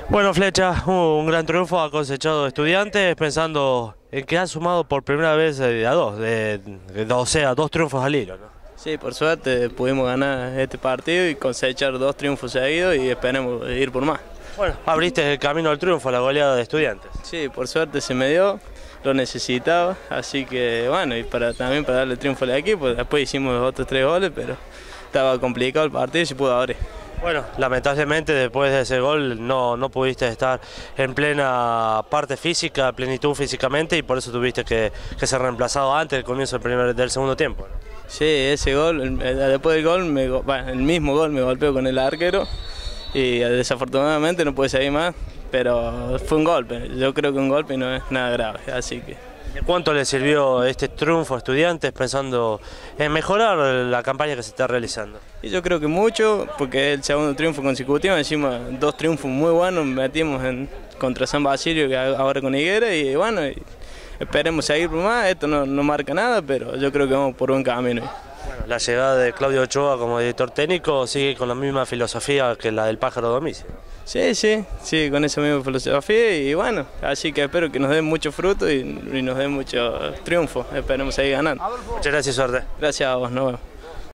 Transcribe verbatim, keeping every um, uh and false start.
Bueno, Flecha, un gran triunfo ha cosechado de Estudiantes, pensando en que han sumado por primera vez eh, a dos, de, de- o sea, dos triunfos al hilo, ¿no? Sí, por suerte pudimos ganar este partido y cosechar dos triunfos seguidos y esperemos ir por más. Bueno, abriste el camino al triunfo, la goleada de Estudiantes. Sí, por suerte se me dio, lo necesitaba, así que bueno, y para, también para darle triunfo al equipo, después hicimos los otros tres goles, pero estaba complicado el partido y se pudo abrir. Bueno, lamentablemente después de ese gol no, no pudiste estar en plena parte física, plenitud físicamente, y por eso tuviste que, que ser reemplazado antes del comienzo del, primer, del segundo tiempo, ¿no? Sí, ese gol, el- el- después del gol, me, go- bueno, el mismo gol me golpeó con el arquero y desafortunadamente no pude seguir más, pero fue un golpe, yo creo que un golpe no es nada grave, así que... ¿De cuánto le sirvió este triunfo a Estudiantes pensando en mejorar la campaña que se está realizando? Y yo creo que mucho, porque es el segundo triunfo consecutivo, encima dos triunfos muy buenos metimos en, contra San Basilio, que ahora con Higuera, y bueno, y esperemos seguir por más, esto no, no marca nada, pero yo creo que vamos por buen camino. Bueno, la llegada de Claudio Ochoa como director técnico sigue con la misma filosofía que la del Pájaro Domicio. Sí, sí, sí, con esa misma filosofía y bueno, así que espero que nos den mucho fruto y, y nos den mucho triunfo, esperemos seguir ganando. Muchas gracias, suerte. Gracias a vos, nos vemos.